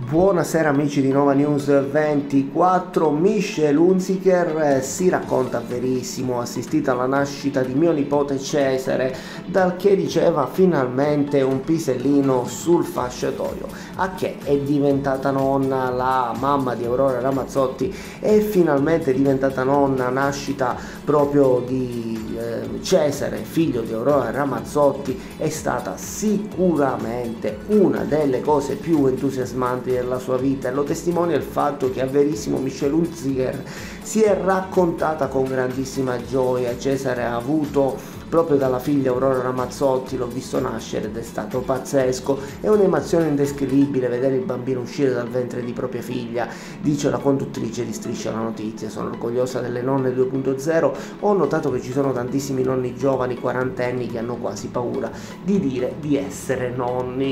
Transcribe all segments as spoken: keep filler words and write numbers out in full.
Buonasera amici di Nova News ventiquattro. Michelle Hunziker si racconta verissimo, assistita alla nascita di mio nipote Cesare, dal che diceva finalmente un pisellino sul fasciatoio. A che è diventata nonna la mamma di Aurora Ramazzotti, è finalmente diventata nonna, nascita proprio di eh, Cesare, figlio di Aurora Ramazzotti, è stata sicuramente una delle cose più entusiasmanti della sua vita, e lo testimonia il fatto che a verissimo Michelle Hunziker si è raccontata con grandissima gioia. Cesare ha avuto proprio dalla figlia Aurora Ramazzotti, l'ho visto nascere ed è stato pazzesco, è un'emozione indescrivibile vedere il bambino uscire dal ventre di propria figlia, dice la conduttrice di Striscia la Notizia. Sono orgogliosa delle nonne due punto zero, ho notato che ci sono tantissimi nonni giovani, quarantenni, che hanno quasi paura di dire di essere nonni.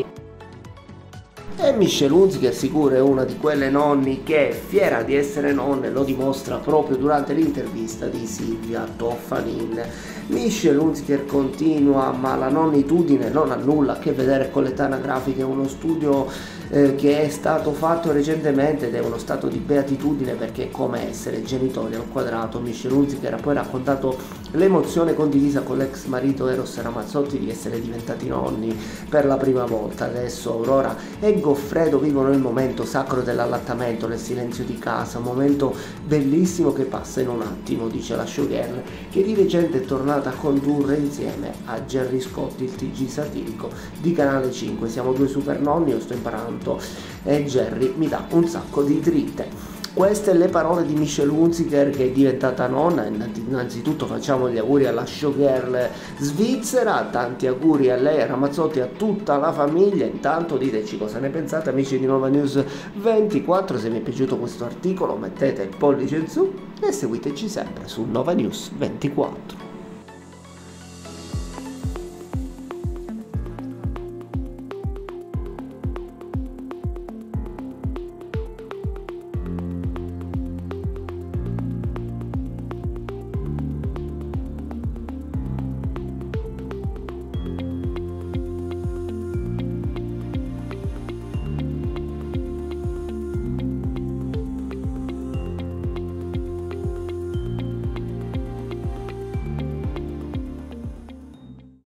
E Michelle Hunziker sicuro è una di quelle nonni che è fiera di essere nonna, e lo dimostra proprio durante l'intervista di Silvia Toffanin. Michelle Hunziker continua: ma la nonnitudine non ha nulla a che vedere con l'età anagrafica, è uno studio eh, che è stato fatto recentemente ed è uno stato di beatitudine, perché è come essere genitori al quadrato. Michelle Hunziker ha poi raccontato l'emozione condivisa con l'ex marito Eros Ramazzotti di essere diventati nonni per la prima volta. Adesso Aurora e Goffredo vivono il momento sacro dell'allattamento nel silenzio di casa, un momento bellissimo che passa in un attimo, dice la showgirl, che di recente è tornata a condurre insieme a Gerry Scotti il T G satirico di Canale cinque. Siamo due super nonni, io sto imparando e Gerry mi dà un sacco di dritte. Queste le parole di Michelle Hunziker, che è diventata nonna. Innanzitutto facciamo gli auguri alla showgirl svizzera, tanti auguri a lei, a Ramazzotti, a tutta la famiglia. Intanto diteci cosa ne pensate amici di Nova News ventiquattro, se vi è piaciuto questo articolo mettete il pollice in su e seguiteci sempre su Nova News ventiquattro.